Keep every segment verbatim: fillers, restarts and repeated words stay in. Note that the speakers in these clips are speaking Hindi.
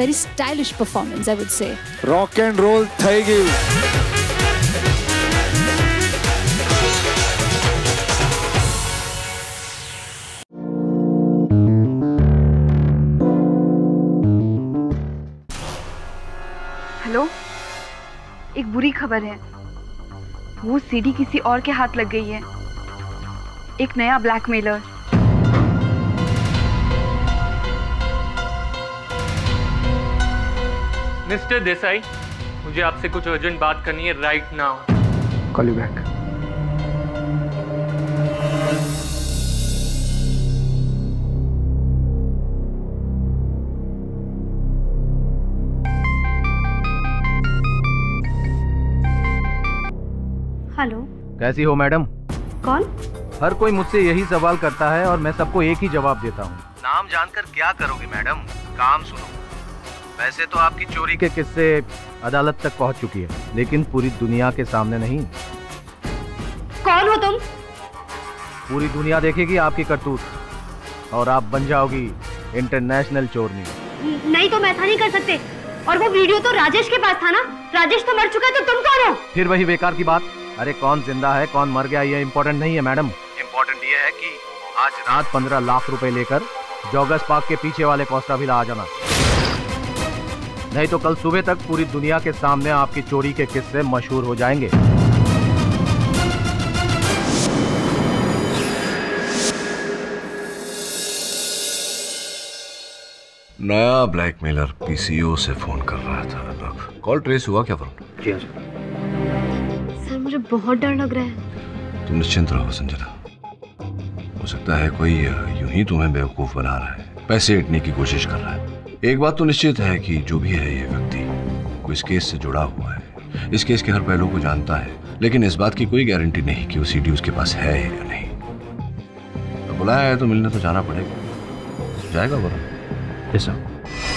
very stylish performance, I would say. Rock and roll થઈ ગયું. हेलो, एक बुरी खबर है। वो सीडी किसी और के हाथ लग गई है। एक नया ब्लैकमेलर। मिस्टर देसाई, मुझे आपसे कुछ अर्जेंट बात करनी है right now. Call you back. Hello, कैसी हो मैडम? कौन? हर कोई मुझसे यही सवाल करता है और मैं सबको एक ही जवाब देता हूँ। नाम जानकर क्या करोगे मैडम? काम सुनो। वैसे तो आपकी चोरी के किस्से अदालत तक पहुँच चुकी है, लेकिन पूरी दुनिया के सामने नहीं। कौन हो तुम? पूरी दुनिया देखेगी आपकी करतूत और आप बन जाओगी इंटरनेशनल चोरनी। नहीं तो मैं ऐसा नहीं कर सकते। और वो वीडियो तो राजेश के पास था ना? राजेश तो मर चुका है, तो तुम कौन हो? फिर वही बेकार की बात। अरे कौन जिंदा है कौन मर गया ये इम्पोर्टेंट नहीं है मैडम। इम्पोर्टेंट ये है कि आज रात पंद्रह लाख रुपए लेकर जॉगर्स पार्क के पीछे वाले कोस्टा विला आ जाना, नहीं तो कल सुबह तक पूरी दुनिया के सामने आपकी चोरी के किस्से मशहूर हो जाएंगे। नया ब्लैकमेलर पीसीओ से फोन कर रहा था। कॉल ट्रेस हुआ क्या वरुण? जी हाँ सर, मुझे बहुत डर लग रहा है। तुम निश्चिंत रहो संजना। हो सकता है कोई यूं ही तुम्हें बेवकूफ बना रहा है, पैसे ऐंठने की कोशिश कर रहा है। एक बात तो निश्चित है कि जो भी है ये व्यक्ति कोई इस केस से जुड़ा हुआ है, इस केस के हर पहलू को जानता है, लेकिन इस बात की कोई गारंटी नहीं कि वो सीडी उसके पास है या नहीं। तो बुलाया है तो मिलने तो जाना पड़ेगा। जाएगा वरुण? Yes sir.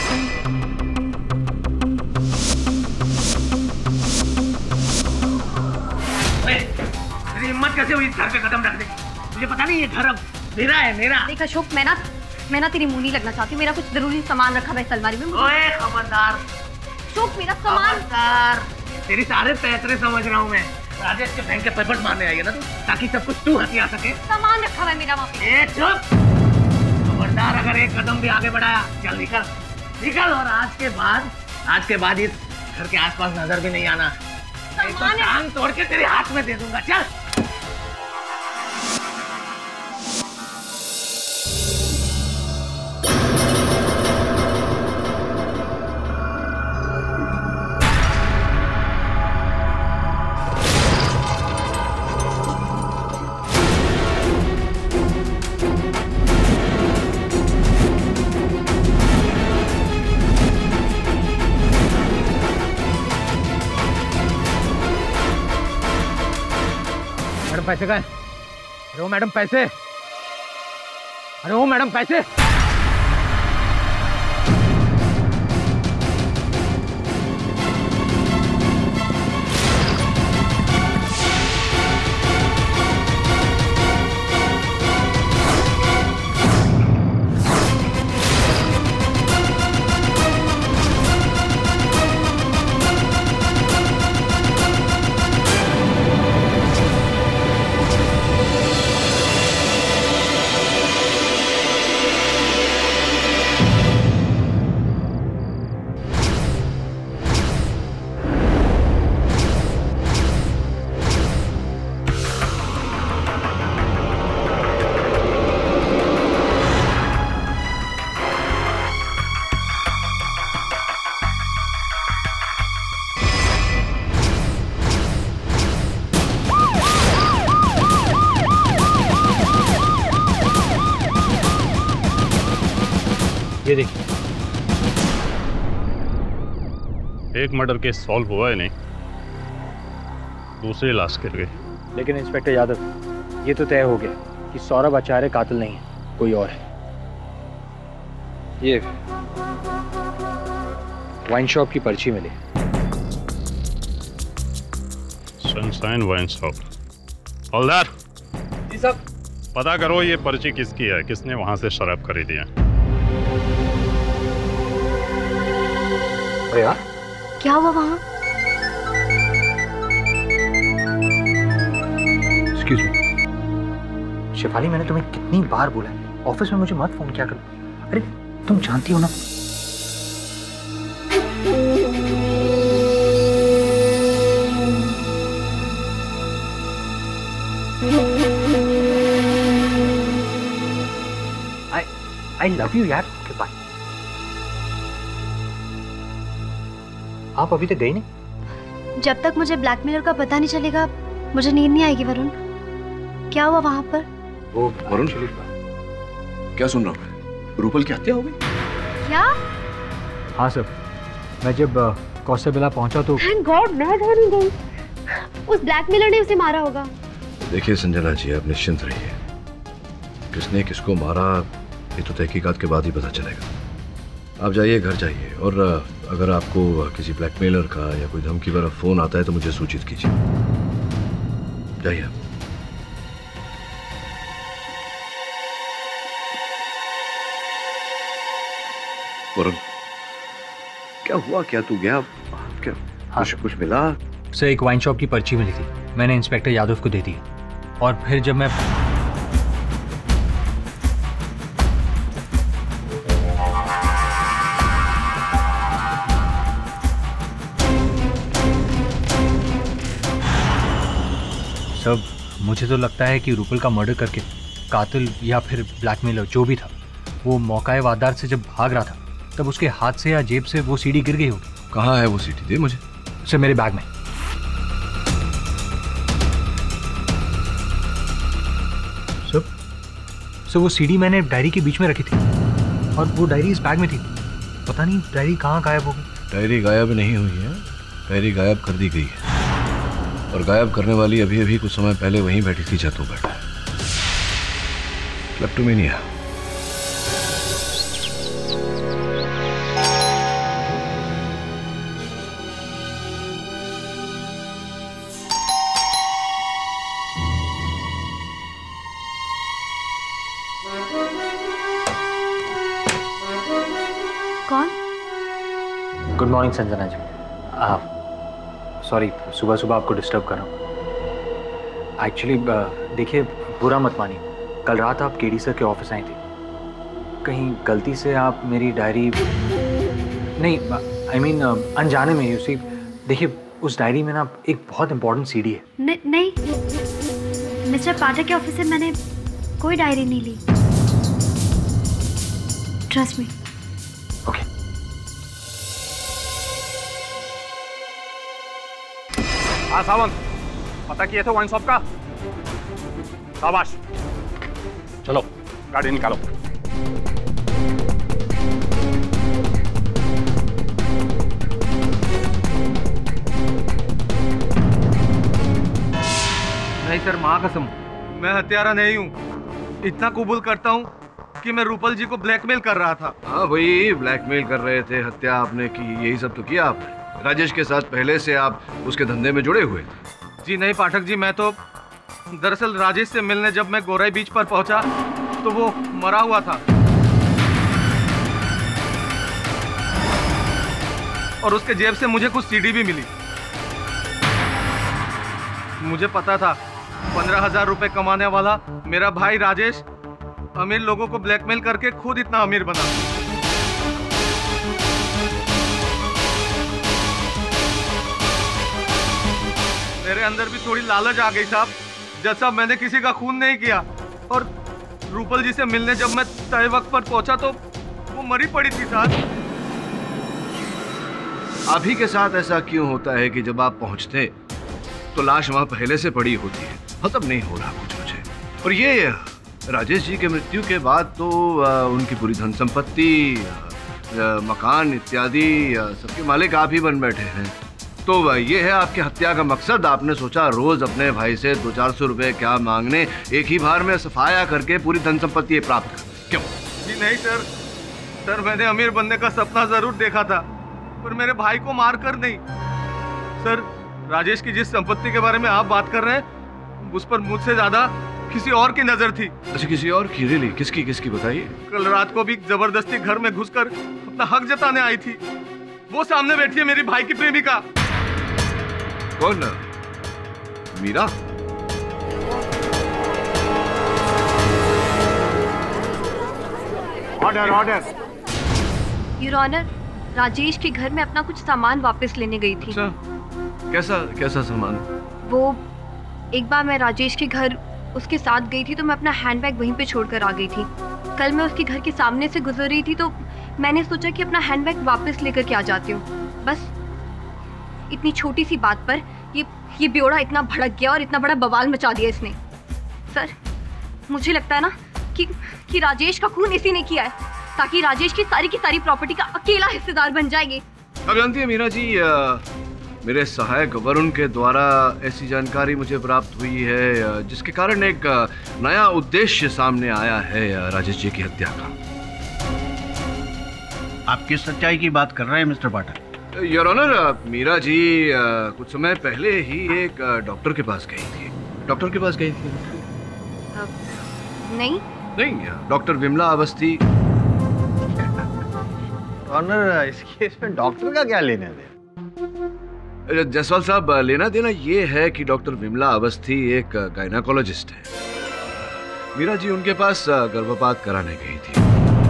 तेरी हिम्मत कैसे हुई इस घर पे कदम रखने की? मुझे पता नहीं ये घर अब मेरा है। मेरा देख अशोक, मैं ना मैं ना तेरी मुंह नहीं लगना चाहती हूँ। मेरा कुछ जरूरी सामान रखा है इस अलमारी में। ओए खबरदार अशोक, मेरा सामान। खबरदार, तेरी सारे पैसे समझ रहा हूँ मैं। राजेश के बैंक के पेपर मारने आई है ना तू, ताकि सब कुछ तू हथिया सके। सामान रखा है मेरा वहाँ पे। ए चुप, खबरदार अगर एक कदम भी आगे बढ़ाया, चल निकल निकल। और आज के बाद आज के बाद इस घर के आसपास नजर भी नहीं आना। नहीं तो टांग तोड़ के तेरे हाथ में दे दूंगा। चल। पैसे का है? अरे वो मैडम पैसे, अरे वो मैडम पैसे। ये देखिए, एक मर्डर केस सॉल्व हुआ है नहीं, दूसरी लाश गिर गई। लेकिन इंस्पेक्टर यादव, ये तो तय हो गया कि सौरभ आचार्य कातिल नहीं है, कोई और है। ये वाइन शॉप की पर्ची मिली। Sunshine wine shop. हवलदार जी साहब, पता करो ये पर्ची किसकी है, किसने वहां से शराब खरीदी है। अरे यार क्या हुआ वहाँ? एक्सक्यूज मी शिफाली, मैंने तुम्हें कितनी बार बोला है ऑफिस में मुझे मत फोन किया करो। अरे तुम जानती हो ना। आई आई लव यू यार। Okay bye. आप अभी तक गई नहीं? जब तक मुझे ब्लैकमेलर का पता नहीं चलेगा मुझे नींद नहीं आएगी। वरुण, क्या हुआ वहाँ पर? वो वरुण, क्या सुन रहा हूँ? रूपल की हत्या हो गई? क्या? हाँ सर, मैं जब कौशबिला पहुंचा तो थैंक गॉड मैं घर नहीं गई। उस ब्लैकमेलर ने उसे मारा होगा। देखिए संजना जी, आप निश्चिंत रहिए। किसने किसको मारा ये तो तहकीकात के बाद ही पता चलेगा। आप जाइए, घर जाइए, और अगर आपको किसी ब्लैकमेलर का या कोई धमकी भरा फोन आता है तो मुझे सूचित कीजिए। जाइए। वरुण, क्या हुआ? क्या तू गया? क्या हाँ। कुछ कुछ मिला? सर एक वाइन शॉप की पर्ची मिली थी, मैंने इंस्पेक्टर यादव को दे दी, और फिर जब मैं सब मुझे तो लगता है कि रूपल का मर्डर करके कातिल या फिर ब्लैकमेलर जो भी था वो मौकाए वारदात से जब भाग रहा था तब उसके हाथ से या जेब से वो सीडी गिर गई होगी। कहाँ है वो सीडी? दे मुझे। सर मेरे बैग में। सर सर वो सीडी मैंने डायरी के बीच में रखी थी और वो डायरी इस बैग में थी। पता नहीं डायरी कहाँ गायब हो गई। डायरी गायब नहीं हुई है, डायरी गायब कर दी गई है, और गायब करने वाली अभी अभी कुछ समय पहले वहीं बैठी थी जहाँ तू बैठा है। क्लेप्टोमेनिया। कौन? Good morning Sanjana ji. आप सॉरी सुबह सुबह आपको डिस्टर्ब कर रहा हूँ। एक्चुअली देखिए बुरा मत मानिए, कल रात आप केडी सर के ऑफिस आई थी, कहीं गलती से आप मेरी डायरी नहीं आई मीन अनजाने में यू सी। देखिए उस डायरी में ना एक बहुत इंपॉर्टेंट सीडी है। न, नहीं मिस्टर पाठक के ऑफिस से मैंने कोई डायरी नहीं ली। Trust me. ओके। हाँ सावंत, पता किए थे वाइन शॉप का? शाबाश, चलो गाड़ी निकालो। नहीं सर, माँ कसम मैं हत्यारा नहीं हूँ। इतना कबूल करता हूँ कि मैं रूपल जी को ब्लैकमेल कर रहा था। हाँ भाई, ब्लैकमेल कर रहे थे, हत्या आपने की, यही सब तो किया आपने। राजेश के साथ पहले से आप उसके धंधे में जुड़े हुए थे? जी नहीं पाठक जी, मैं तो दरअसल राजेश से मिलने जब मैं गोराई बीच पर पहुंचा तो वो मरा हुआ था, और उसके जेब से मुझे कुछ सीडी भी मिली। मुझे पता था पंद्रह हजार रुपए कमाने वाला मेरा भाई राजेश अमीर लोगों को ब्लैकमेल करके खुद इतना अमीर बना। मेरे अंदर भी थोड़ी लालच आ गई साहब। जैसा मैंने किसी का खून नहीं किया, और रूपल जी से मिलने जब मैं तय वक्त पर पहुंचा तो वो मरी पड़ी थी साहब। आप ही के साथ ऐसा क्यों होता है कि जब आप पहुंचते तो लाश वहां पहले से पड़ी होती है? मतलब नहीं हो रहा कुछ मुझे। और ये राजेश जी के मृत्यु के बाद तो आ, उनकी पूरी धन संपत्ति, आ, मकान इत्यादि सबके मालिक आप ही बन बैठे हैं। तो ये है आपकी हत्या का मकसद? आपने सोचा रोज अपने भाई से दो चार सौ रुपए क्या मांगने, एक ही बार में सफाया करके पूरी धन संपत्ति प्राप्त कर, क्यों? जी नहीं सर, सर मैंने अमीर बनने का सपना जरूर देखा था, पर मेरे भाई को मार कर नहीं। सर राजेश की जिस संपत्ति के बारे में आप बात कर रहे हैं उस पर मुझसे ज्यादा किसी और की नजर थी। अच्छा, किसी और की? रियली? किसकी किसकी बताइए। कल रात को भी जबरदस्ती घर में घुसकर अपना हक जताने आई थी। वो सामने बैठी है मेरी भाई की प्रेमिका। कौन? Meera? Order order. Your honour, Rajesh के घर में अपना कुछ सामान वापस लेने गई थी। अच्छा, कैसा कैसा सामान? वो एक बार मैं राजेश के घर उसके साथ गई थी तो मैं अपना हैंडबैग वहीं पे छोड़कर आ गई थी। कल मैं उसके घर के सामने से गुजर रही थी तो मैंने सोचा कि अपना हैंडबैग वापस लेकर के आ जाती हूँ। बस इतनी छोटी सी बात पर ये ये बेवड़ा इतना भड़क गया और इतना बड़ा बवाल मचा दिया इसने। सर, मुझे लगता है ना कि कि राजेश का खून इसी ने किया है ताकि राजेश की सारी की सारी प्रॉपर्टी का अकेला हिस्सेदार बन जाएगी। अब जानती है मीरा जी, आ, मेरे सहायक वरुण के द्वारा ऐसी जानकारी मुझे प्राप्त हुई है जिसके कारण एक नया उद्देश्य सामने आया है राजेश जी की हत्या का। आप किस सच्चाई की बात कर रहे हैं mister Pathak? Your honour, Meera ji कुछ समय पहले ही एक डॉक्टर के पास गई थी। डॉक्टर के पास गई थी? नहीं नहीं, डॉक्टर विमला अवस्थी। ऑनर, इस केस में डॉक्टर का क्या लेना देना? जायसवाल साहब, लेना देना ये है कि डॉक्टर विमला अवस्थी एक गायनाकोलॉजिस्ट है। मीरा जी उनके पास गर्भपात कराने गई थी।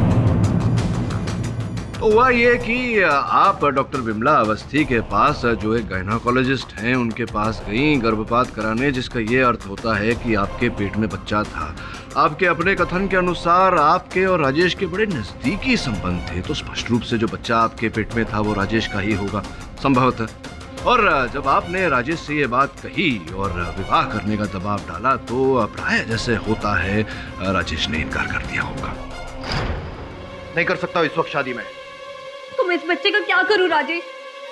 तो हुआ ये कि आप डॉक्टर विमला अवस्थी के पास जो एक गायनाकोलॉजिस्ट हैं उनके पास गई गर्भपात कराने, जिसका ये अर्थ होता है कि आपके पेट में बच्चा था। आपके अपने कथन के अनुसार आपके और राजेश के बड़े नजदीकी संबंध थे, तो स्पष्ट रूप से जो बच्चा आपके पेट में था वो राजेश का ही होगा संभवतः। और जब आपने राजेश से ये बात कही और विवाह करने का दबाव डाला तो प्राय जैसे होता है राजेश ने इनकार कर दिया होगा। नहीं कर सकता इस वक्त शादी में। तुम इस बच्चे का क्या करूं राजेश?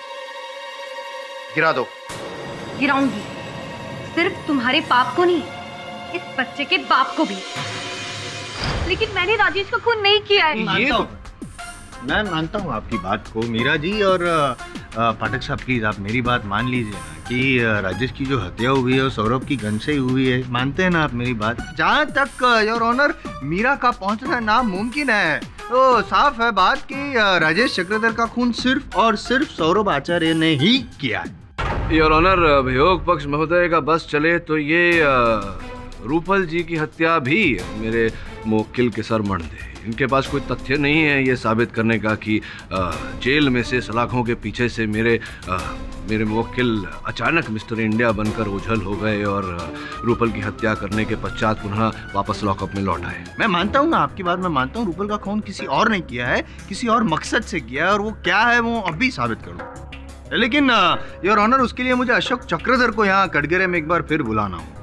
गिरा दो। गिराऊंगी, सिर्फ तुम्हारे पाप को नहीं, इस बच्चे के बाप को भी। लेकिन मैंने राजेश का खून नहीं किया है। ये तो मैं मानता हूँ आपकी बात को मीरा जी, और पाठक साहब प्लीज आप मेरी बात मान लीजिए ना कि राजेश की जो हत्या हुई है सौरभ की गन से ही हुई है। मानते हैं ना आप मेरी बात? जहाँ तक योर ऑनर मीरा का पहुँचना नामुमकिन है, तो साफ है बात कि राजेश चक्रधर का खून सिर्फ और सिर्फ सौरभ आचार्य ने ही किया है। योर ऑनर, अभियोग पक्ष महोदय का बस चले तो ये रूपल जी की हत्या भी मेरे मुवक्किल के सर मढ़ दे। इनके पास कोई तथ्य नहीं है ये साबित करने का कि जेल में से सलाखों के पीछे से मेरे आ, मेरे मुवक्किल अचानक मिस्टर इंडिया बनकर ओझल हो गए और रूपल की हत्या करने के पश्चात पुनः वापस लॉकअप में लौट आए। मैं मानता हूँ ना आपकी बात, मैं मानता हूँ रूपल का खून किसी और ने किया है, किसी और मकसद से किया है, और वो क्या है वो अभी साबित करूँ। लेकिन योर ऑनर, उसके लिए मुझे अशोक चक्रधर को यहाँ कटघरे में एक बार फिर बुलाना हो।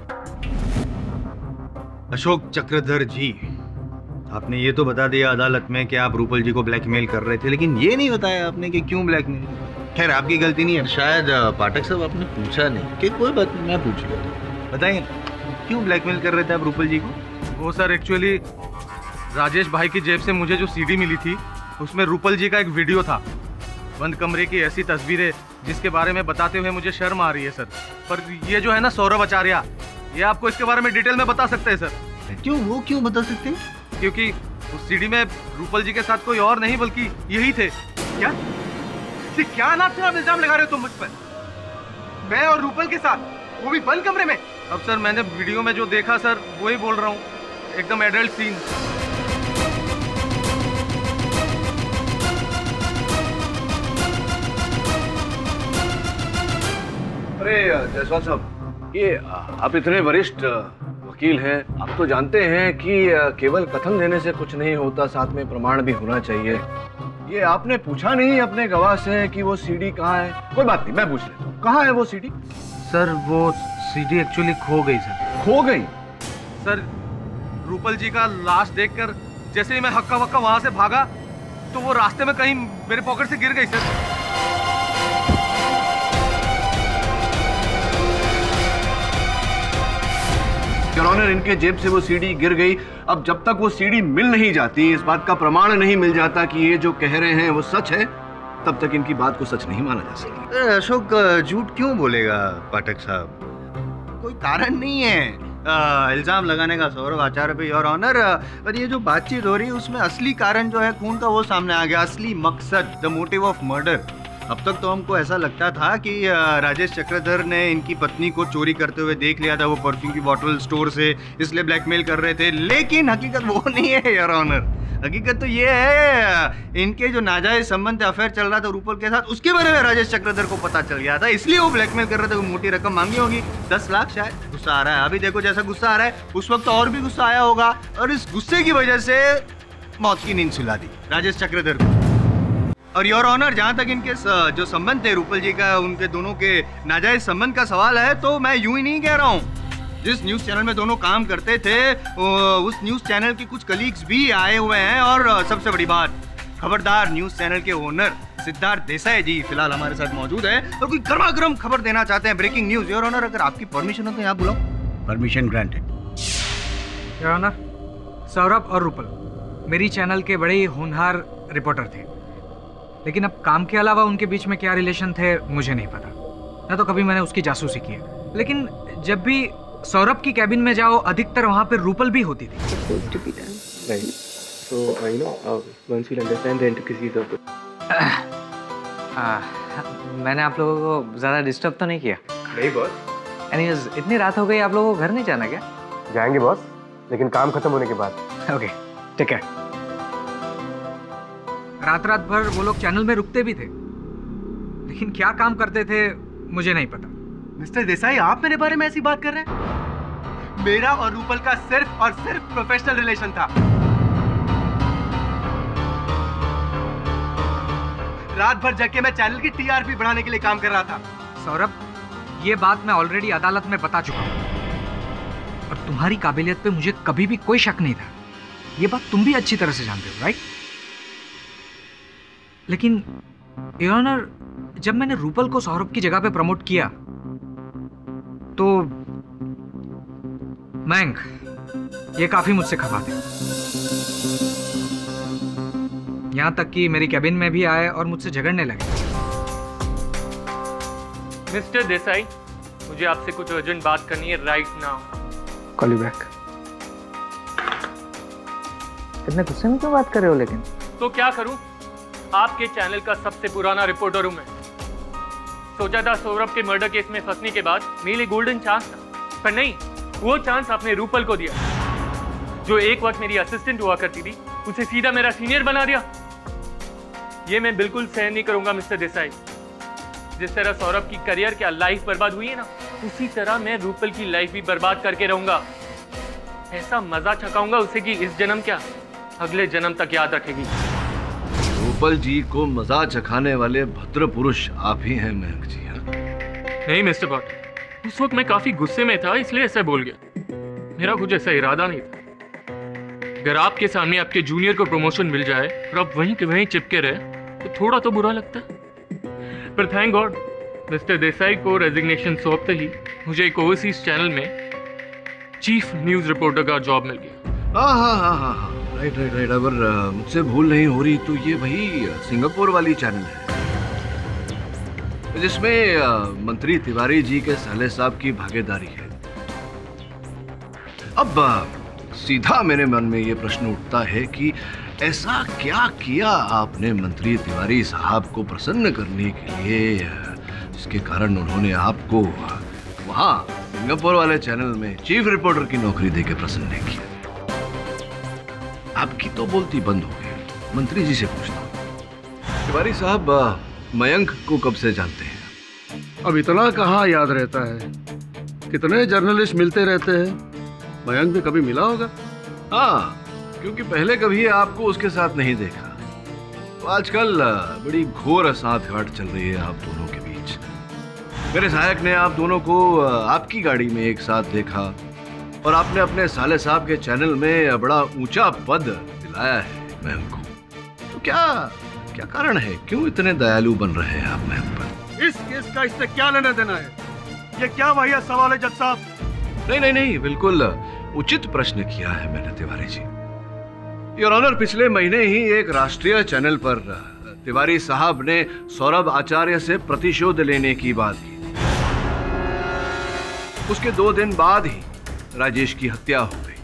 अशोक चक्रधर जी, आपने ये तो बता दिया अदालत में कि आप रूपल जी को ब्लैकमेल कर रहे थे, लेकिन ये नहीं बताया आपने कि क्यों ब्लैकमेल। खैर आपकी गलती नहीं है, शायद पाठक साहब आपने पूछा नहीं कि कोई बात नहीं, मैं पूछ लेता। बताइए क्यों ब्लैकमेल कर रहे थे आप रूपल जी को? वो सर एक्चुअली राजेश भाई की जेब से मुझे जो सीडी मिली थी उसमें रूपल जी का एक वीडियो था। बंद कमरे की ऐसी तस्वीरें जिसके बारे में बताते हुए मुझे शर्म आ रही है सर। पर ये जो है ना सौरभ आचार्य, ये आपको इसके बारे में डिटेल में बता सकते हैं सर। क्यों? वो क्यों बता सकते हैं? क्योंकि उस सीडी में रूपल जी के साथ कोई और नहीं बल्कि यही थे। क्या क्या नाम से इल्जाम लगा रहे हो तुम मुझ पर? मैं और रूपल के साथ, वो भी बंद कमरे में? अब सर मैंने वीडियो में जो देखा सर वही बोल रहा हूँ, एकदम एडल्ट सीन। अरे जायसवाल साहब, ये आप इतने वरिष्ठ वकील हैं, आप तो जानते हैं कि केवल कथन देने से कुछ नहीं होता, साथ में प्रमाण भी होना चाहिए। ये आपने पूछा नहीं अपने गवाह से कि वो सीडी कहाँ है? कोई बात नहीं, मैं पूछ लेता हूँ, कहाँ है वो सीडी? सर वो सीडी एक्चुअली खो गई सर। खो गई? सर रूपल जी का लाश देखकर जैसे ही मैं हक्का वक्का वहां से भागा तो वो रास्ते में कहीं मेरे पॉकेट से गिर गई सर। योर ऑनर, इनके जेब से वो सीडी गिर गई। अब जब तक वो सीडी मिल नहीं जाती, इस बात का प्रमाण नहीं मिल जाता कि ये जो कह रहे हैं वो सच है, तब तक इनकी बात को सच नहीं माना जा सकता। अशोक झूठ क्यों बोलेगा पाठक साहब? कोई कारण नहीं है इल्जाम लगाने का सौरभ आचार्य पे योर ऑनर। पर ये जो बातचीत हो रही है उसमें असली कारण जो है खून का वो सामने आ गया, असली मकसद, द मोटिव ऑफ मर्डर। अब तक तो हमको ऐसा लगता था कि राजेश चक्रधर ने इनकी पत्नी को चोरी करते हुए देख लिया था वो परफ्यूम की बोतल स्टोर से, इसलिए ब्लैकमेल कर रहे थे। लेकिन हकीकत वो नहीं है योर ऑनर। हकीकत तो ये है इनके जो नाजायज संबंध अफेयर चल रहा था रूपल के साथ, उसके बारे में राजेश चक्रधर को पता चल गया था, इसलिए वो ब्लैकमेल कर रहे थे। वो मोटी रकम मांगी होगी, दस लाख शायद। गुस्सा आ रहा है अभी, देखो जैसा गुस्सा आ रहा है, उस वक्त और भी गुस्सा आया होगा और इस गुस्से की वजह से मौत की नींद सुला दी राजेश चक्रधर को। और योर ऑनर, जहाँ तक इनके जो संबंध थे रूपल जी का, उनके दोनों के नाजायज संबंध का सवाल है, तो मैं यूं ही नहीं कह रहा हूँ। जिस न्यूज़ चैनल में दोनों काम करते थे उस न्यूज़ चैनल के कुछ कलीग्स भी आए हुए हैं। और सबसे बड़ी बात, खबरदार न्यूज़ चैनल के ओनर सिद्धार्थ देसाई जी फिलहाल हमारे साथ मौजूद है और कोई गर्मा गर्म खबर देना चाहते हैं, ब्रेकिंग न्यूज़। योर ऑनर, अगर आपकी परमिशन हो तो यहाँ बुलाओ। Permission granted. Your honour, Saurabh और रूपल मेरी चैनल के बड़े ही होनहार रिपोर्टर थे, लेकिन अब काम के अलावा उनके बीच में क्या रिलेशन थे मुझे नहीं पता, ना तो कभी मैंने उसकी जासूसी की है। लेकिन जब भी सौरभ की कैबिन में जाओ, अधिकतर वहाँ पर रूपल भी होती थी। मैंने आप लोगों को ज़्यादा डिस्टर्ब तो नहीं किया? नहीं बॉस। एनीवेज, इतनी रात हो गई, आप लोगों को घर नहीं जाना क्या? जाएंगे बॉस, लेकिन काम खत्म होने के बाद। ओके, ठीक है। रात रात भर वो लोग चैनल में रुकते भी थे, लेकिन क्या काम करते थे मुझे नहीं पता। मिस्टर देसाई, आप मेरे बारे में ऐसी बात कर रहे हैं? मेरा और रूपल का सिर्फ और सिर्फ प्रोफेशनल रिलेशन था। रात भर जग के मैं चैनल की टीआरपी बढ़ाने के लिए काम कर रहा था। सौरभ, ये बात मैं ऑलरेडी अदालत में बता चुका हूं और तुम्हारी काबिलियत पे मुझे कभी भी कोई शक नहीं था। ये बात तुम भी अच्छी तरह से जानते हो, राइट? लेकिन योर ऑनर, जब मैंने रूपल को सौरभ की जगह पे प्रमोट किया तो मैंग ये काफी मुझसे खफा थे। यहां तक कि मेरी कैबिन में भी आए और मुझसे झगड़ने लगे। मिस्टर देसाई, मुझे आपसे कुछ अर्जेंट बात करनी है right now. Call you back. इतने गुस्से में क्यों बात कर रहे हो? लेकिन तो क्या करूं, आपके चैनल का सबसे पुराना रिपोर्टर हूं मैं। सोचा था सौरभ के मर्डर केस में फंसने के बाद मेरे लिए गोल्डन चांस था, पर नहीं, वो चांस आपने रूपल को दिया, जो एक वक्त मेरी असिस्टेंट हुआ करती थी, उसे सीधा मेरा सीनियर बना दिया। ये मैं बिल्कुल सहन नहीं करूंगा मिस्टर देसाई। जिस तरह सौरभ की करियर क्या लाइफ बर्बाद हुई है ना, उसी तरह मैं रूपल की लाइफ भी बर्बाद करके रहूंगा। ऐसा मजा चखाऊंगा उसे कि इस जन्म क्या, अगले जन्म तक याद रखेगी। रूपल जी को मजा चखाने वाले भद्र पुरुष आप ही हैं महक जी। नहीं मिस्टर भट्ट, उस वक्त मैं काफी गुस्से में था, इसलिए ऐसा बोल गया। मेरा कुछ ऐसा इरादा नहीं था। अगर आपके सामने आपके जूनियर को प्रमोशन मिल जाए और आप वहीं के वहीं चिपके रहे तो थोड़ा तो बुरा लगता है, पर थैंक गॉड मिस्टर देसाई को रेजिग्नेशन सौंपते ही मुझे एक ओवरसीज चैनल में चीफ न्यूज रिपोर्टर का जॉब मिल गया। हाँ हाँ हाँ हाँ हाँ राइट राइट राइट। अगर मुझसे भूल नहीं हो रही तो ये वही सिंगापुर वाली चैनल है जिसमें मंत्री तिवारी जी के साले साहब की भागीदारी है। अब सीधा मेरे मन में ये प्रश्न उठता है कि ऐसा क्या किया आपने मंत्री तिवारी साहब को प्रसन्न करने के लिए जिसके कारण उन्होंने आपको वहां सिंगापुर वाले चैनल में चीफ रिपोर्टर की नौकरी देके प्रसन्न नहीं किया? आपकी तो बोलती बंद हो गई। मंत्री जी से पूछता हूँ, तिवारी साहब मयंक को कब से जानते हैं? अब इतना कहाँ याद रहता है, कितने जर्नलिस्ट मिलते रहते हैं। मयंक भी कभी मिला होगा। हाँ, क्योंकि पहले कभी आपको उसके साथ नहीं देखा, तो आजकल बड़ी घोर साथ गांठ चल रही है आप दोनों के बीच। मेरे सहायक ने आप दोनों को आपकी गाड़ी में एक साथ देखा और आपने अपने साले साहब के चैनल में बड़ा ऊंचा पद दिलाया है मैम को। तो क्या क्या कारण है, क्यों इतने दयालु बन रहे हैं आप मैम पर? इस केस का इससे क्या लेना देना है? ये क्या वाहिया सवाल है जज साहब? नहीं नहीं नहीं, बिल्कुल उचित प्रश्न किया है मैंने तिवारी जी। योर ऑनर, पिछले महीने ही एक राष्ट्रीय चैनल पर तिवारी साहब ने सौरभ आचार्य से प्रतिशोध लेने की बात की। उसके दो दिन बाद ही राजेश की हत्या हो गई।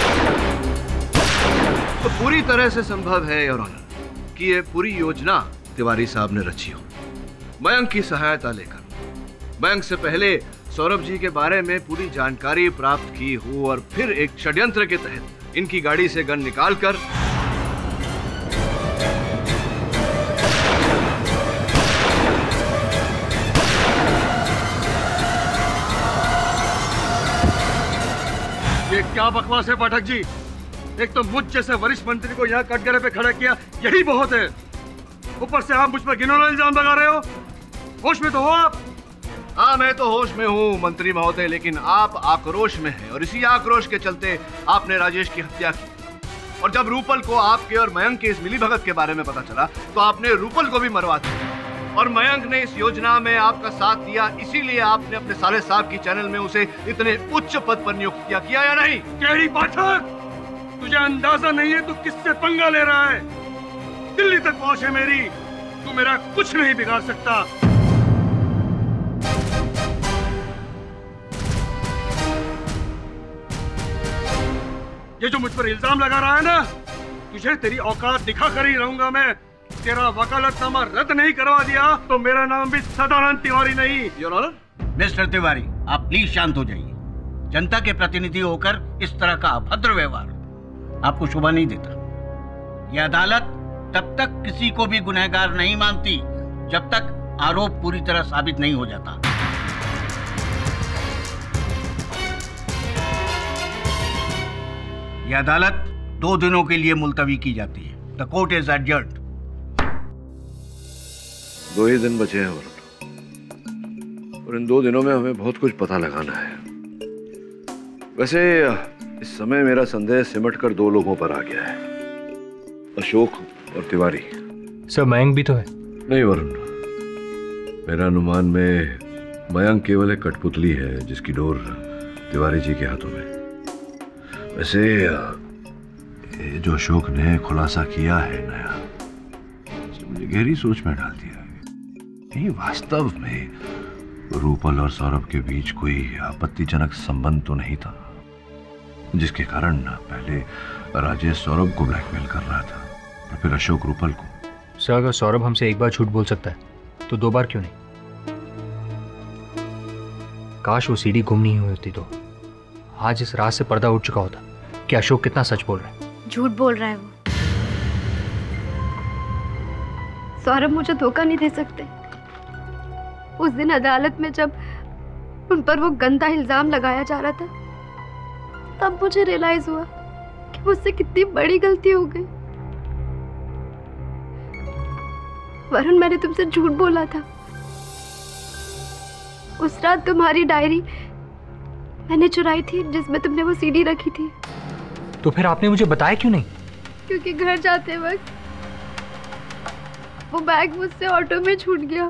तो पूरी तरह से संभव है योर ऑनर कि ये पूरी योजना तिवारी साहब ने रची हो। मयंक की सहायता लेकर मयंक से पहले सौरभ जी के बारे में पूरी जानकारी प्राप्त की हो और फिर एक षड्यंत्र के तहत इनकी गाड़ी से गन निकालकर ये क्या बकवास है पाठक जी? एक तो मुझ जैसे वरिष्ठ मंत्री को यहाँ कटघरे पे खड़ा किया, यही बहुत है। ऊपर से आप मुझ पर घिनौना इल्जाम लगा रहे हो। होश में तो हो आप? हाँ, मैं तो होश में हूँ मंत्री महोदय, लेकिन आप आक्रोश में हैं और इसी आक्रोश के चलते आपने राजेश की हत्या की। और जब रूपल को आपके और मयंक के इस मिलीभगत के बारे में पता चला तो आपने रूपल को भी मरवा दिया। और मयंक ने इस योजना में आपका साथ दिया, इसीलिए आपने अपने साले साहब की चैनल में उसे इतने उच्च पद पर नियुक्त किया, किया या नहीं? केडी पाठक, तुझे अंदाजा नहीं है तू किससे पंगा ले रहा है। दिल्ली तक पहुंच है मेरी, तू मेरा कुछ नहीं बिगाड़ सकता। ये जो मुझ पर इल्जाम लगा रहा है ना, तुझे तेरी औकात दिखा कर ही रहूंगा मैं। तेरा वकालतनामा रद्द नहीं करवा दिया तो मेरा नाम भी सदानंद तिवारी नहीं। Your honour. मिस्टर तिवारी, आप प्लीज शांत हो जाइए। जनता के प्रतिनिधि होकर इस तरह का अभद्र व्यवहार आपको शोभा नहीं देता। यह अदालत तब तक किसी को भी गुनहगार नहीं मानती जब तक आरोप पूरी तरह साबित नहीं हो जाता। यह अदालत दो दिनों के लिए मुलतवी की जाती है। The court is adjourned. दो ही दिन बचे हैं वरुण, और इन दो दिनों में हमें बहुत कुछ पता लगाना है। वैसे इस समय मेरा संदेह सिमट कर दो लोगों पर आ गया है, अशोक और तिवारी। सर, मयंक भी तो है। नहीं वरुण, मेरा अनुमान में मयंक केवल एक कठपुतली है जिसकी डोर तिवारी जी के हाथों में। वैसे ये जो अशोक ने खुलासा किया है नया, मुझे गहरी सोच में डाल दिया है। ये वास्तव में रूपल और सौरभ के बीच कोई आपत्तिजनक संबंध तो नहीं था जिसके कारण पहले राजेश सौरभ को ब्लैकमेल कर रहा था और फिर अशोक रूपल को। सर, अगर सौरभ हमसे एक बार झूठ बोल सकता है तो दो बार क्यों नहीं? काश वो सीढ़ी गुम नहीं हुई होती तो आज इस रात से पर्दा उठ चुका होता कि अशोक कितना सच बोल रहा है। झूठ बोल रहा है वो। सौरभ मुझे धोखा नहीं दे सकते। उस दिन अदालत में जब उन पर वो गंदा इल्जाम लगाया जा रहा था तब मुझे रियलाइज हुआ कि मुझसे कितनी बड़ी गलती हो गई। वरुण, मैंने तुमसे झूठ बोला था। उस रात तुम्हारी डायरी मैंने चुराई थी जिसमें तुमने वो सीडी रखी थी। तो फिर आपने मुझे बताया क्यों नहीं? क्योंकि घर जाते वक्त वो बैग मुझसे ऑटो में छूट गया।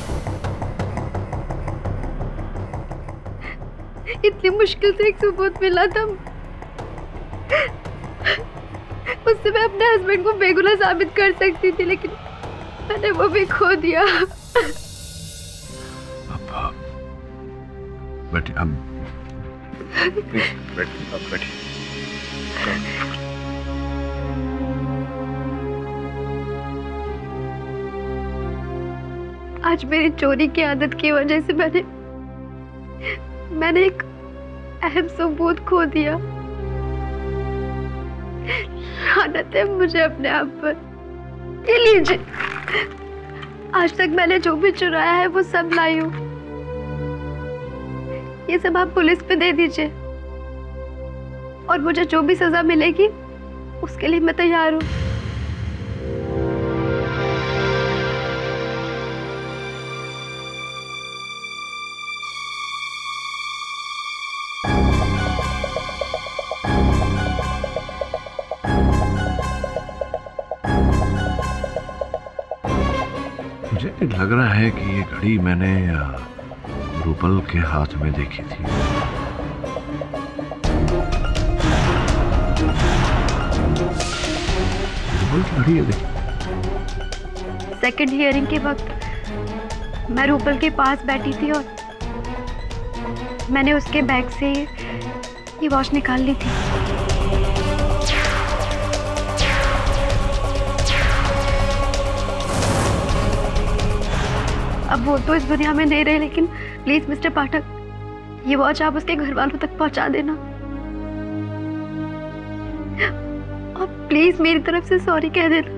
इतनी मुश्किल से एक सबूत मिला था, उससे मैं अपने हस्बैंड को बेगुनाह साबित कर सकती थी, लेकिन मैंने वो भी खो दिया। बैठिए, हम बैठिए, आप बैठिए। आज मेरी चोरी की आदत की वजह से मैंने मैंने एक अहम सबूत खो दिया। लानत है मुझे अपने आप पर। ये लीजिए, आज तक मैंने जो भी चुराया है वो सब लाई हूँ। ये सब आप पुलिस पे दे दीजिए और मुझे जो भी सजा मिलेगी उसके लिए मैं तैयार हूँ। मुझे लग रहा है कि ये घड़ी मैंने रूपल के हाथ में देखी थी। रूपल की घड़ी है, देखी। सेकंड हियरिंग के वक्त मैं रूपल के पास बैठी थी और मैंने उसके बैग से ये वॉच निकाल ली थी। अब वो तो इस दुनिया में नहीं रहे, लेकिन प्लीज मिस्टर पाठक, ये वॉच आप उसके घर वालों तक पहुंचा देना और प्लीज मेरी तरफ से सॉरी कह देना।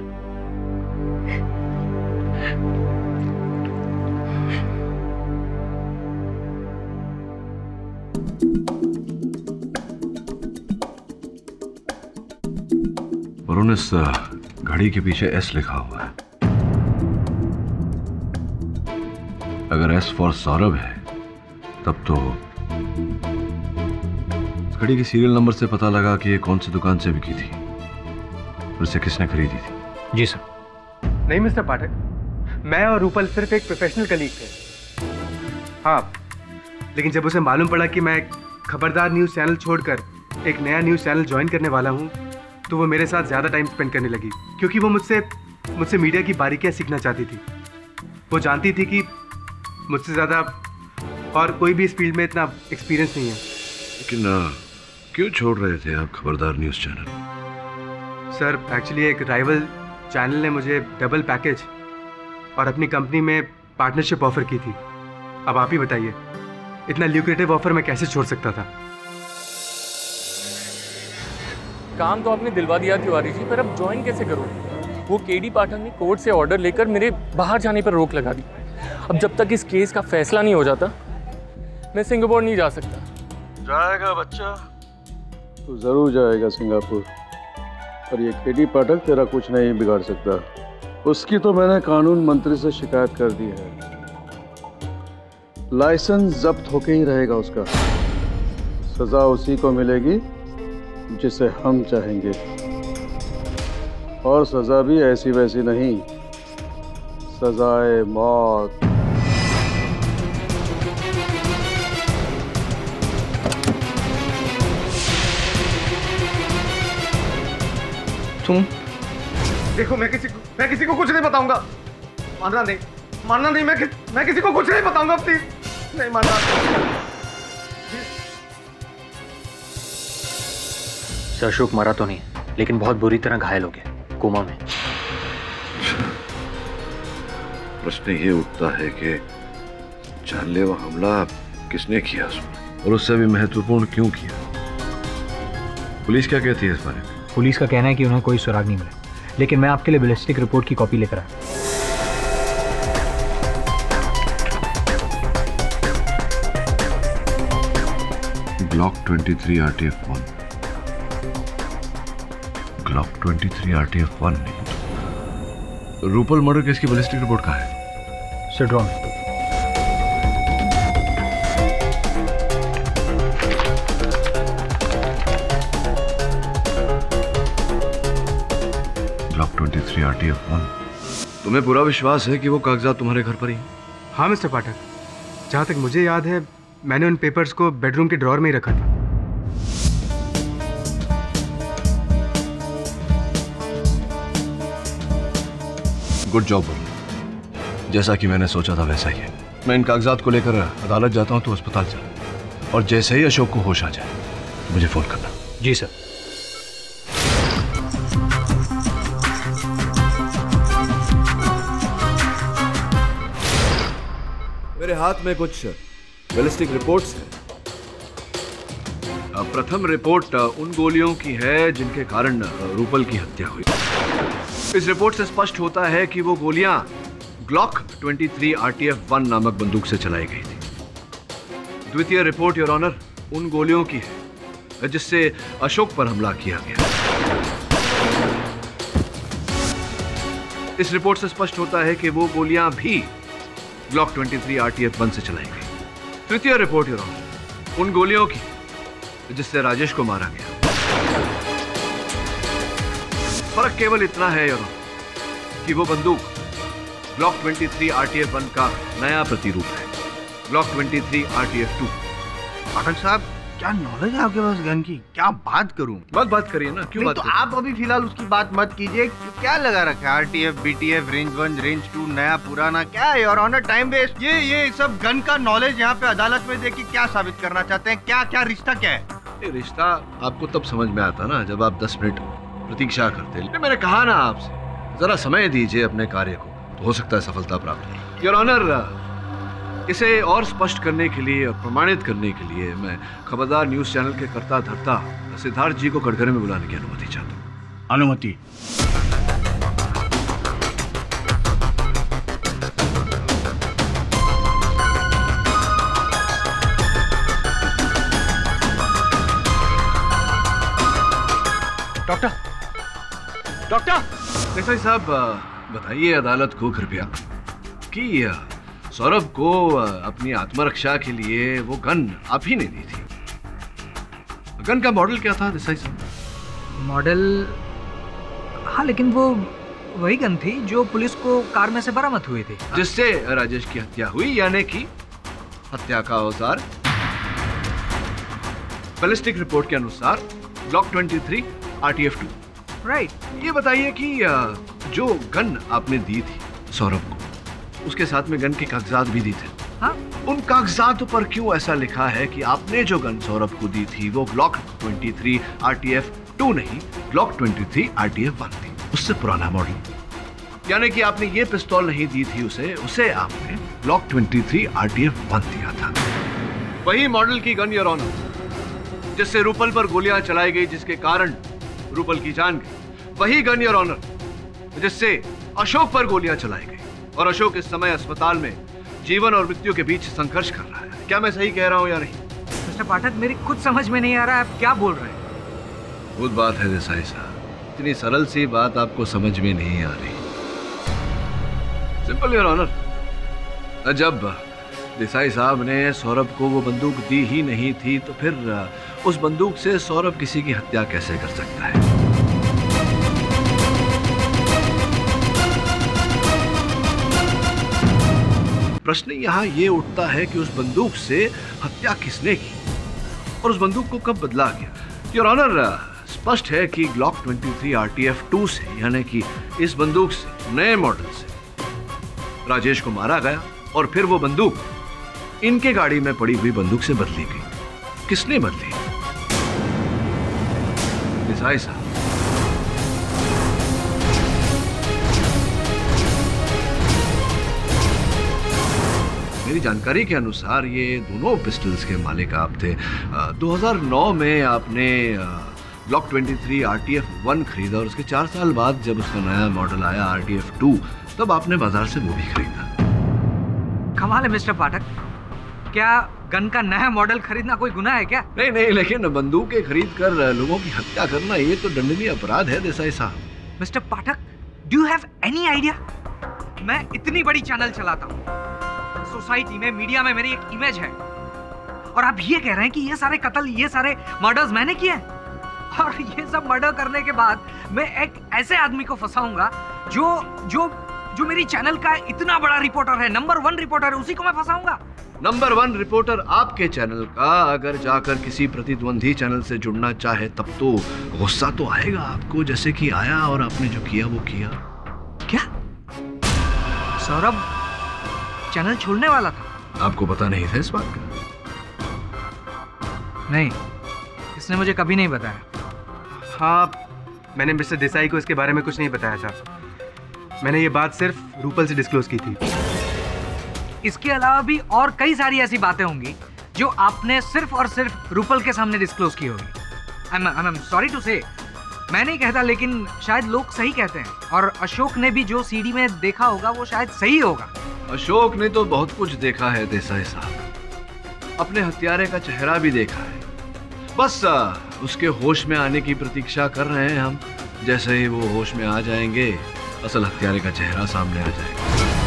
वरुण, इस घड़ी के पीछे एस लिखा हुआ है। अगर एस फॉर सौरभ है तब तो इस घड़ी के सीरियल नंबर से पता लगा कि ये कौन सी दुकान से बिकी थी और इसे किसने खरीदी थी। जी सर। नहीं मिस्टर पाठक, मैं और रूपल सिर्फ एक प्रोफेशनल कलीग थे। हाँ, लेकिन जब उसे मालूम पड़ा कि मैं खबरदार न्यूज़ चैनल छोड़कर एक नया न्यूज़ चैनल ज्वाइन करने वाला हूँ, तो वो मेरे साथ ज़्यादा टाइम स्पेंड करने लगी, क्योंकि वो मुझसे मुझसे मीडिया की बारीकियाँ सीखना चाहती थी। वो जानती थी कि मुझसे ज़्यादा और कोई भी इस फील्ड में इतना एक्सपीरियंस नहीं है। लेकिन आ, क्यों छोड़ रहे थे आप Khabardar news channel? Sir, actually एक राइवल चैनल ने मुझे डबल पैकेज और अपनी कंपनी में पार्टनरशिप ऑफर की थी। अब आप ही बताइए, इतना ल्यूक्रेटिव ऑफर मैं कैसे छोड़ सकता था? काम तो आपने दिलवा दिया तिवारी जी, पर अब ज्वाइन कैसे करूँ? वो केडी पाठक ने कोर्ट से ऑर्डर लेकर मेरे बाहर जाने पर रोक लगा दी। अब जब तक इस केस का फैसला नहीं हो जाता, मैं सिंगापुर नहीं जा सकता। जाएगा बच्चा, तो जरूर जाएगा सिंगापुर। और ये केडी पाठक तेरा कुछ नहीं बिगाड़ सकता। उसकी तो मैंने कानून मंत्री से शिकायत कर दी है। लाइसेंस जब्त होके ही रहेगा उसका। सजा उसी को मिलेगी जिसे हम चाहेंगे, और सजा भी ऐसी वैसी नहीं, सजाए मौत। तुम देखो, मैं किसी को मैं किसी को कुछ नहीं बताऊंगा। मानना नहीं, मानना नहीं, मैं कि, मैं किसी को कुछ नहीं बताऊंगा। प्लीज नहीं मानना। सर, अशोक मरा तो नहीं, लेकिन बहुत बुरी तरह घायल हो गया, कोमा में। प्रश्न ये उठता है कि जानलेवा हमला किसने किया उसमें, और उससे भी महत्वपूर्ण क्यों किया? पुलिस क्या कहती है इस बारे में? पुलिस का कहना है कि उन्हें कोई सुराग नहीं मिला, लेकिन मैं आपके लिए बैलिस्टिक रिपोर्ट की कॉपी लेकर आया। ग्लॉक तेईस R T F one, Glock तेईस आर टी एफ वन नहीं। रूपल मर्डर केस की बैलिस्टिक रिपोर्ट कहाँ है? सर, ड्रॉ में। ग्लॉक तेईस आर टी एफ वन। तुम्हें पूरा विश्वास है कि वो कागजात तुम्हारे घर पर ही? हाँ मिस्टर पाठक, जहाँ तक मुझे याद है मैंने उन पेपर्स को बेडरूम के ड्रॉअर में ही रखा था। Good job. जैसा कि मैंने सोचा था वैसा ही है। मैं इन कागजात को लेकर अदालत जाता हूं, तो अस्पताल चल, और जैसे ही अशोक को होश आ जाए तो मुझे फोन करना। जी सर। मेरे हाथ में कुछ बैलिस्टिक रिपोर्ट्स हैं। प्रथम रिपोर्ट उन गोलियों की है जिनके कारण रूपल की हत्या हुई। इस रिपोर्ट से स्पष्ट होता है कि वो गोलियां ग्लॉक तेईस आर टी एफ वन नामक बंदूक से चलाई गई थी। द्वितीय रिपोर्ट, योर ऑनर, उन गोलियों की है जिससे अशोक पर हमला किया गया। इस रिपोर्ट से स्पष्ट होता है कि वो गोलियां भी ग्लॉक तेईस आर टी एफ वन से चलाई गई। तृतीय रिपोर्ट, योर ऑनर, उन गोलियों की जिससे राजेश को मारा गया। फर्क केवल इतना है योर ऑनर कि वो बंदूक ग्लॉक तेईस आर टी एफ वन का नया प्रतिरूप है, ग्लॉक तेईस R T F two. Pathak साहब, क्या नॉलेज है आपके पास गन की? क्या बात करूं? मत बात करिए ना, क्यों बात तो करिए? आप अभी फिलहाल उसकी बात मत कीजिए। क्या लगा रखा है? RTF, BTF, range one, range two, नया पुराना, क्या है योर ऑनर? Time waste. ये ये सब गन का नॉलेज यहाँ पे अदालत में देखिए क्या साबित करना चाहते हैं? क्या क्या रिश्ता क्या है? ये रिश्ता आपको तब समझ में आता ना जब आप दस मिनट प्रतीक्षा करते हैं। मैंने कहा ना आपसे, जरा समय दीजिए अपने कार्य को, तो हो सकता है सफलता प्राप्त हो। योर ऑनर, इसे और स्पष्ट करने के लिए और प्रमाणित करने के लिए मैं खबरदार न्यूज चैनल के कर्ता धर्ता सिद्धार्थ जी को कटघरे में बुलाने की अनुमति चाहता हूँ। अनुमति। डॉक्टर डॉक्टर देसाई साहब बताइए अदालत को कृपया कि सौरभ को अपनी आत्मरक्षा के लिए वो गन आप ही ने दी थी। गन का मॉडल क्या था देसाई साहब? मॉडल, हाँ लेकिन वो वही गन थी जो पुलिस को कार में से बरामद हुई थी, जिससे राजेश की हत्या हुई, यानी कि हत्या का औजार बैलिस्टिक रिपोर्ट के अनुसार ब्लॉक तेईस R T F two. Right. ये बताइए कि जो गन आपने दी थी सौरभ को, उसके साथ में गन के कागजात भी दी थे। हाँ? उन कागजातों पर क्यों ऐसा लिखा है कि आपने जो गन सौरभ को दी थी वो ब्लॉक तेईस आर टी एफ टू नहीं, ब्लॉक तेईस आर टी एफ वन थी, उससे पुराना मॉडल। यानी कि आपने ये पिस्तौल नहीं दी थी उसे, उसे आपने ब्लॉक तेईस आर टी एफ वन दिया था। वही मॉडल की गन योर ऑनर जिससे रूपल पर गोलियां चलाई गई, जिसके कारण रूपल की जान गई। वही गन योर ऑनर जिससे अशोक पर गोलियां चलाई गई और अशोक इस समय अस्पताल में जीवन और मृत्यु के बीच संघर्ष कर रहा है। क्या मैं सही कह रहा हूं या नहीं? मिस्टर पाठक, मेरी खुद समझ में नहीं आ रहा है आप क्या बोल रहे हैं। खुद बात है देसाई साहब, इतनी सरल सी बात आपको समझ में नहीं आ रही। सिंपल योर ऑनर, जब देसाई साहब ने सौरभ को वो बंदूक दी ही नहीं थी तो फिर उस बंदूक से सौरभ किसी की हत्या कैसे कर सकता है? प्रश्न यहाँ ये उठता है कि उस बंदूक से हत्या किसने की और उस बंदूक को कब बदला गया? योर ऑनर, स्पष्ट है कि ग्लॉक तेईस आर टी एफ टू से, यानी कि इस बंदूक से, नए मॉडल से राजेश को मारा गया और फिर वो बंदूक इनके गाड़ी में पड़ी हुई बंदूक से बदली गई। किसने बदली? देसाई साहब, मेरी जानकारी के अनुसार ये दोनों पिस्टल्स के मालिक आप थे। दो हज़ार नौ में आपने ब्लॉक तेईस आर टी एफ वन खरीदा और उसके चार साल बाद जब उसका नया मॉडल आया आर टी एफ टू, तब आपने बाजार से वो भी खरीदा। कमाल है मिस्टर पाठक, क्या गन का नया मॉडल खरीदना कोई गुनाह है क्या? नहीं नहीं, लेकिन बंदूकें खरीद कर लोगों की हत्या करना ये तो दंडनीय अपराध है देसाई साहब। Mister Pathak, do you have any idea? मैं इतनी बड़ी चैनल चलाता हूँ, सोसाइटी में, मीडिया में मेरी एक इमेज है, और आप ये कह रहे हैं कि ये सारे कत्ल, ये सारे मर्डर्स मैंने किए हैं? और ये सब मर्डर करने के बाद मैं एक ऐसे आदमी को फंसाऊंगा जो जो जो मेरी चैनल का इतना बड़ा रिपोर्टर है, नंबर वन रिपोर्टर है, उसी को मैं फंसाऊंगा? नंबर वन रिपोर्टर आपके चैनल का अगर जाकर किसी प्रतिद्वंदी चैनल से जुड़ना चाहे तब तो गुस्सा तो आएगा आपको, जैसे कि आया और आपने जो किया वो किया। क्या सौरभ चैनल छोड़ने वाला था? आपको पता नहीं था इस बात का? नहीं, इसने मुझे कभी नहीं बताया। हाँ, मैंने मिस्टर देसाई को इसके बारे में कुछ नहीं बताया था। मैंने ये बात सिर्फ रूपल से डिस्क्लोज की थी। इसके अलावा भी और कई सारी ऐसी बातें होंगी जो आपने सिर्फ और सिर्फ रूपल के सामने डिस्क्लोज की होगी। आई एम सॉरी टू से, मैं नहीं कहता, लेकिन शायद लोग सही कहते हैं, और अशोक ने भी जो सीडी में देखा होगा वो शायद सही होगा। अशोक ने तो बहुत कुछ देखा है देसाई साहब, अपने हत्यारे का चेहरा भी देखा है। बस उसके होश में आने की प्रतीक्षा कर रहे हैं हम। जैसे ही वो होश में आ जाएंगे, असल हत्यारे का चेहरा सामने आ जाएगा।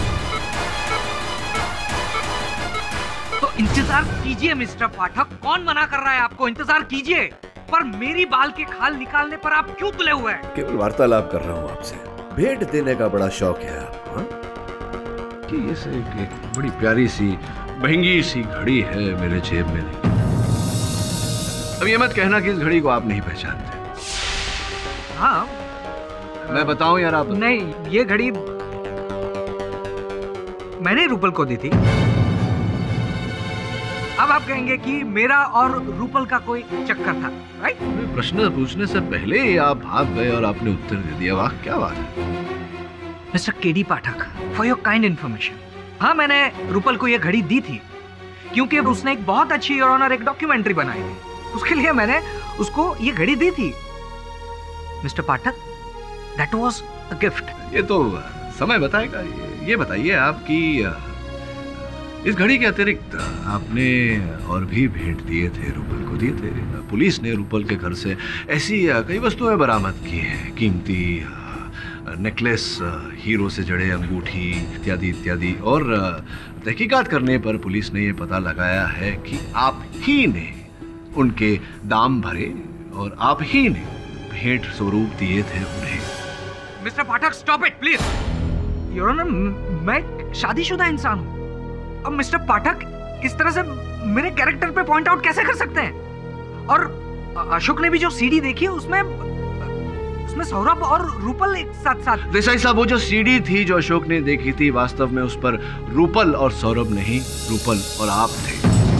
तो इंतजार कीजिए मिस्टर पाठक, कौन मना कर रहा है आपको? इंतजार कीजिए, पर मेरी बाल के खाल निकालने पर आप क्यों तुले हुए हैं? केवल वार्तालाप कर रहा हूँ आपसे, भेंट देने का बड़ा शौक है आपको। हाँ? कि ये से एक बड़ी प्यारी सी महंगी सी घड़ी है मेरे जेब में। नहीं, अब ये मत कहना कि इस घड़ी को आप नहीं पहचानते। हाँ, मैं बताऊं यार आप? नहीं, ये घड़ी मैंने रूपल को दी थी। अब आप कहेंगे कि मेरा और रूपल का कोई चक्कर था, राइट? प्रश्न पूछने से पहले ही आप भाग गए और आपने उत्तर दे दिया। वाह, क्या बात है। Mister KD Pathak, for your kind information, हाँ, मैंने रूपल को ये घड़ी दी थी क्योंकि उसने एक बहुत अच्छी योर ऑनर एक डॉक्यूमेंट्री बनाई थी। उसके लिए मैंने उसको ये घड़ी दी थी। Mister Pathak, that was a gift. ये तो समय बताएगा। ये बताइए आपकी इस घड़ी के अतिरिक्त आपने और भी भेंट दिए थे, रूपल को दिए थे। पुलिस ने रूपल के घर से ऐसी कई वस्तुएं बरामद की हैं, कीमती नेकलेस, हीरो से जड़े अंगूठी इत्यादि इत्यादि। और तहकीकात करने पर पुलिस ने ये पता लगाया है कि आप ही ने उनके दाम भरे और आप ही ने भेंट स्वरूप दिए थे उन्हें। Mister Pathak, stop it please. Your honour, मैं शादीशुदा इंसान हूँ। अब मिस्टर पाठक इस तरह से मेरे कैरेक्टर पे पॉइंट आउट कैसे कर सकते हैं? और अशोक ने भी जो सीडी देखी है उसमें उसमें सौरभ और रूपल एक साथ साथ। देसाई साहब, वो जो सीडी थी जो अशोक ने देखी थी, वास्तव में उस पर रूपल और सौरभ नहीं, रूपल और आप थे।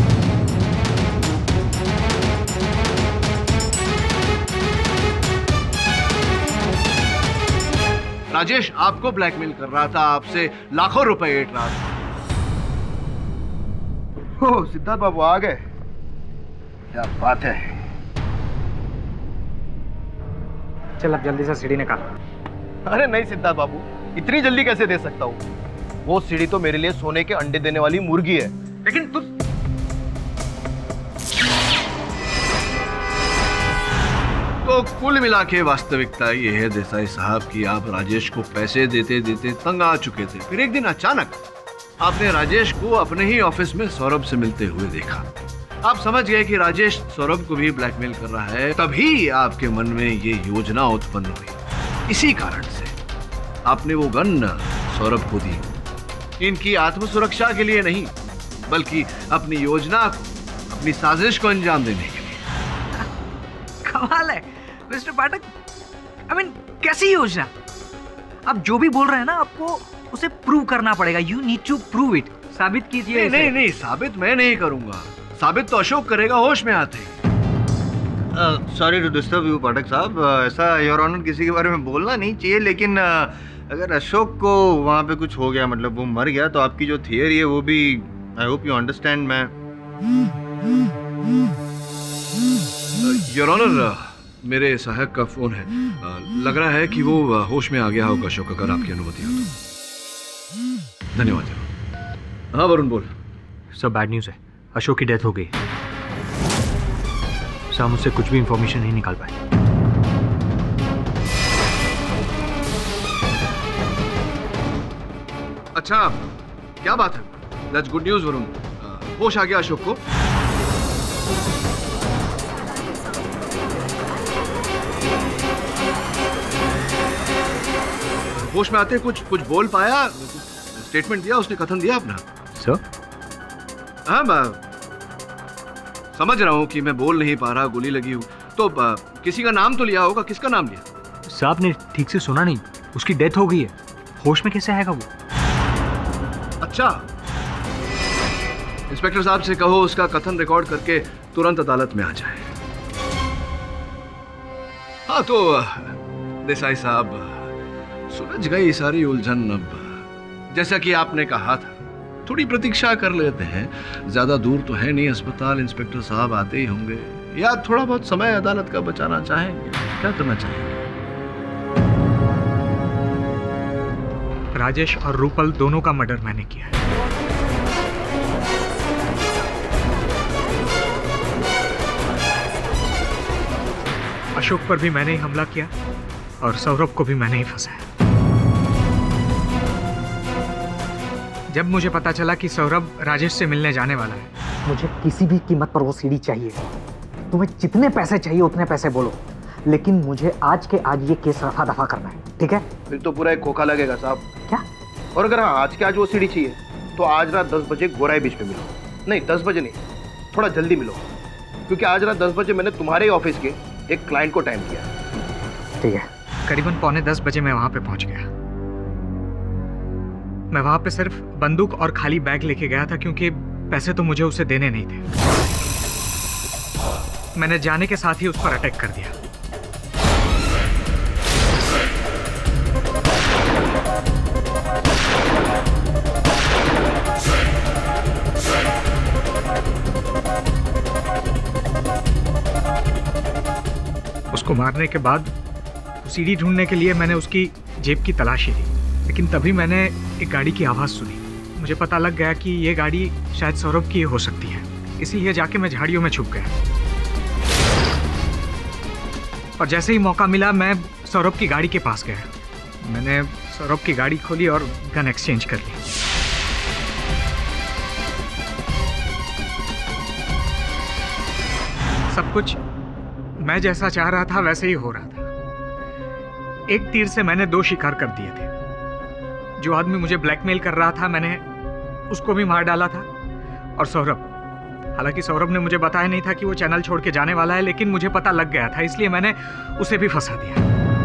राजेश आपको ब्लैकमेल कर रहा था, आपसे लाखों रुपए ऐंठ रहा था। ओ, सिद्धार्थ बाबू आ गए, क्या बात है। चल अब जल्दी से सीढ़ी निकाल। अरे नहीं सिद्धार्थ बाबू, इतनी जल्दी कैसे दे सकता हूँ? वो सीढ़ी तो मेरे लिए सोने के अंडे देने वाली मुर्गी है। लेकिन तू तो कुल मिला के वास्तविकता ये है देसाई साहब कि आप राजेश को पैसे देते देते तंग आ चुके थे। फिर एक दिन अचानक आपने राजेश को अपने ही ऑफिस में सौरभ से मिलते हुए देखा। आप समझ गए कि राजेश सौरभ को भी ब्लैकमेल कर रहा है। तभी आपके मन में ये योजना उत्पन्न हुई। इसी कारण से आपने वो गन सौरभ को दी, इनकी आत्मसुरक्षा के लिए नहीं, बल्कि अपनी योजना को, अपनी साजिश को अंजाम देने के लिए। कमाल है मिस्टर पाठक। आई मीन कैसी योजना? आप जो भी बोल रहे हैं ना, आपको उसे प्रूव करना पड़ेगा। You need to prove it. साबित कीजिए। नहीं, नहीं नहीं साबित मैं नहीं करूंगा, साबित तो अशोक करेगा होश में आते ही। Sorry to disturb you Pathak साहब, ऐसा योर ऑनर किसी के बारे में बोलना नहीं चाहिए, लेकिन uh, अगर अशोक को वहाँ पे कुछ हो गया, मतलब वो मर गया, तो आपकी जो थियरी है वो भी, आई होप यू अंडरस्टैंड। मैं योर ऑनर, मेरे सहायक का फोन है, uh, लग रहा है कि वो uh, होश में आ गया होगा अशोक, अगर आपकी अनुमति हो तो। धन्यवाद। हाँ वरुण बोल। सब बैड न्यूज़ है, अशोक की डेथ हो गई। सर मुझसे कुछ भी इंफॉर्मेशन नहीं निकाल पाए। अच्छा, क्या बात है? That's good news Varun. होश आ गया अशोक को? होश में आते कुछ कुछ बोल पाया? स्टेटमेंट दिया उसने, कथन दिया अपना? सर हाँ, मैं समझ रहा हूँ कि मैं बोल नहीं पा रहा, गोली लगी हूँ, तो आ, किसी का नाम तो लिया होगा। किसका नाम लिया? साहब ने ठीक से सुना नहीं, उसकी डेथ हो गई है। होश में कैसे आएगा वो? अच्छा, इंस्पेक्टर साहब से कहो उसका कथन रिकॉर्ड करके तुरंत अदालत में आ जाए। हाँ तो देसाई साहब, सुलझ गई सारी उलझन। अब जैसा कि आपने कहा था, थोड़ी प्रतीक्षा कर लेते हैं। ज्यादा दूर तो है नहीं अस्पताल, इंस्पेक्टर साहब आते ही होंगे, या थोड़ा बहुत समय अदालत का बचाना चाहेंगे। क्या करना चाहेंगे? राजेश और रूपल दोनों का मर्डर मैंने किया है। अशोक पर भी मैंने ही हमला किया और सौरभ को भी मैंने ही फंसाया। जब मुझे पता चला कि सौरभ राजेश से मिलने जाने वाला है, मुझे किसी भी कीमत पर वो सीढ़ी चाहिए। तुम्हें जितने पैसे चाहिए उतने पैसे बोलो, लेकिन मुझे आज के आज ये केस रफा दफा करना है, ठीक है? फिर तो पूरा एक खोखा लगेगा साहब। क्या? और अगर हाँ आज के आज वो सीढ़ी चाहिए तो आज रात दस बजे गोराई बीच में मिलो। नहीं, दस बजे नहीं, थोड़ा जल्दी मिलो, क्योंकि आज रात दस बजे मैंने तुम्हारे ऑफिस के एक क्लाइंट को टाइम दिया। ठीक है। करीबन पौने दस बजे मैं वहां पे पहुंच गया। मैं वहां पे सिर्फ बंदूक और खाली बैग लेके गया था, क्योंकि पैसे तो मुझे उसे देने नहीं थे। मैंने जाने के साथ ही उस पर अटैक कर दिया। उसको मारने के बाद सीढ़ी ढूंढने के लिए मैंने उसकी जेब की तलाशी ली, लेकिन तभी मैंने एक गाड़ी की आवाज़ सुनी। मुझे पता लग गया कि ये गाड़ी शायद सौरभ की हो सकती है, इसीलिए जाके मैं झाड़ियों में छुप गया। और जैसे ही मौका मिला मैं सौरभ की गाड़ी के पास गया। मैंने सौरभ की गाड़ी खोली और गन एक्सचेंज कर ली। सब कुछ मैं जैसा चाह रहा था वैसे ही हो रहा था। एक तीर से मैंने दो शिकार कर दिए थे। जो आदमी मुझे ब्लैकमेल कर रहा था मैंने उसको भी मार डाला था, और सौरभ, हालांकि सौरभ ने मुझे बताया नहीं था कि वो चैनल छोड़ के जाने वाला है, लेकिन मुझे पता लग गया था, इसलिए मैंने उसे भी फंसा दिया।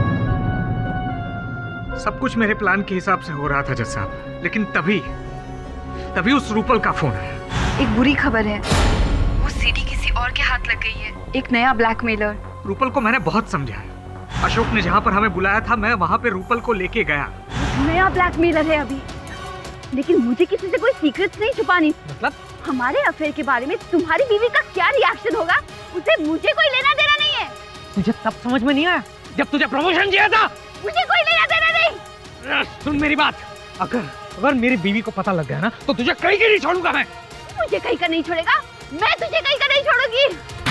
सब कुछ मेरे प्लान के हिसाब से हो रहा था जज साहब, लेकिन तभी तभी उस रूपल का फोन आया। एक बुरी खबर है, वो सीडी किसी और के हाथ लग गई है। एक नया ब्लैकमेलर। रूपल को मैंने बहुत समझाया। अशोक ने जहाँ पर हमें बुलाया था मैं वहाँ पे रूपल को लेके गया। नया ब्लैकमेलर है अभी, लेकिन मुझे किसी से कोई सीक्रेट्स नहीं छुपानी। मतलब हमारे अफेयर के बारे में तुम्हारी बीवी का क्या रिएक्शन होगा उसे मुझे कोई लेना देना नहीं है। तुझे तब समझ में नहीं आया जब तुझे प्रमोशन दिया था। मुझे कोई लेना देना नहीं। सुन मेरी बात, अगर अगर मेरी बीवी को पता लग गया ना तो तुझे कहीं के नहीं छोड़ूंगा मैं। मुझे कहीं का नहीं छोड़ेगा, मैं तुझे कहीं का नहीं छोड़ूंगी।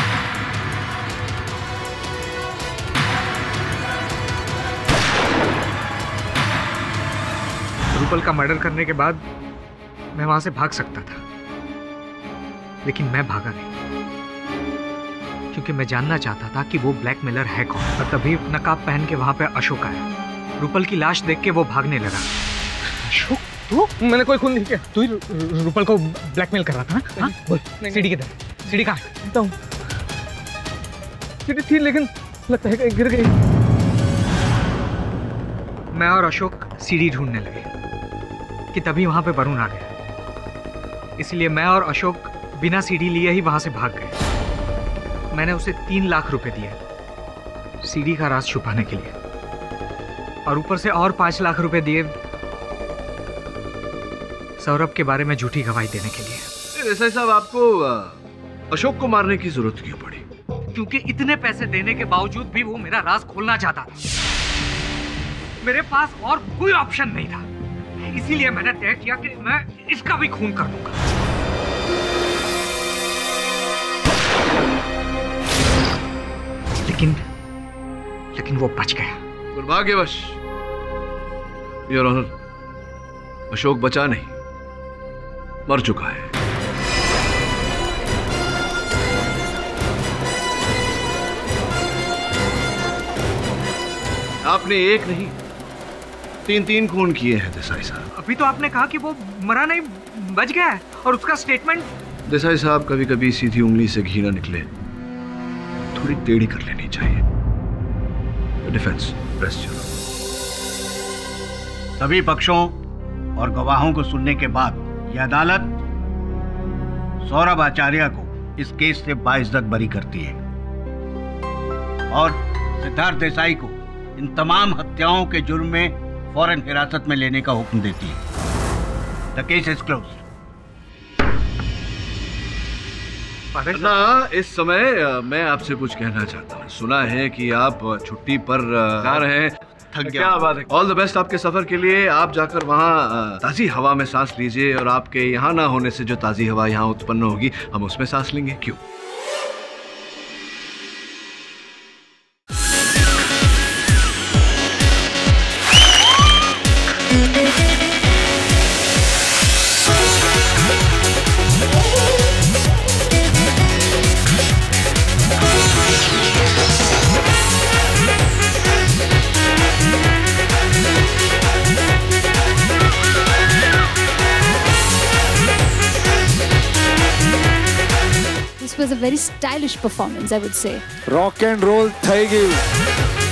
रूपल का मर्डर करने के बाद मैं वहां से भाग सकता था, लेकिन मैं भागा नहीं, क्योंकि मैं जानना चाहता था कि वो ब्लैकमेलर है कौन। और तभी नकाब पहन के वहां पे अशोक आया। रूपल की लाश देख के वो भागने लगा। अशोक तू? मैंने कोई खून नहीं किया। तू ही रूपल को ब्लैकमेल कर रहा था ना? हाँ? बोल, सीढ़ी किधर? सीढ़ी कहाँ है? सीढ़ी थी लेकिन लगता है गिर गई। मैं और अशोक सीढ़ी ढूंढने लगे कि तभी वहां पे वरुण आ गया। इसलिए मैं और अशोक बिना सीढ़ी लिए ही वहां से भाग गए। मैंने उसे तीन लाख रुपए दिए सीढ़ी का राज छुपाने के लिए, और ऊपर से और पांच लाख रुपए दिए सौरभ के बारे में झूठी गवाही देने के लिए। ऐसा साहब, आपको अशोक को मारने की जरूरत क्यों पड़ी? क्योंकि इतने पैसे देने के बावजूद भी वो मेरा राज खोलना चाहता था। मेरे पास और कोई ऑप्शन नहीं था, इसीलिए मैंने तय किया कि मैं इसका भी खून कर दूंगा। लेकिन लेकिन वो बच गया। दुर्भाग्यवश योर ऑनर, अशोक बचा नहीं, मर चुका है। आपने एक नहीं तीन तीन खून किए हैं देसाई साहब। अभी तो आपने कहा कि वो मरा नहीं, बच गया है, और उसका स्टेटमेंट। देसाई साहब, कभी कभी सीधी उंगली से घी ना निकले, थोड़ी टेढ़ी कर लेनी चाहिए। Defence rest your. सभी पक्षों और गवाहों को सुनने के बाद यह अदालत सौरभ आचार्य को इस केस से बाइज्जत बरी करती है और सिद्धार्थ देसाई को इन तमाम हत्याओं के जुर्म में फौरन हिरासत में लेने का हुक्म देती है। The case is closed. ना, इस समय मैं आपसे कुछ कहना चाहता हूँ। सुना है कि आप छुट्टी पर जा रहे हैं। थक गया। क्या बात है। ऑल द बेस्ट आपके सफर के लिए। आप जाकर वहाँ ताज़ी हवा में सांस लीजिए, और आपके यहाँ ना होने से जो ताज़ी हवा यहाँ उत्पन्न होगी हम उसमें सांस लेंगे। क्यों? This was a very stylish performance, I would say. Rock and roll થઈ ગયું.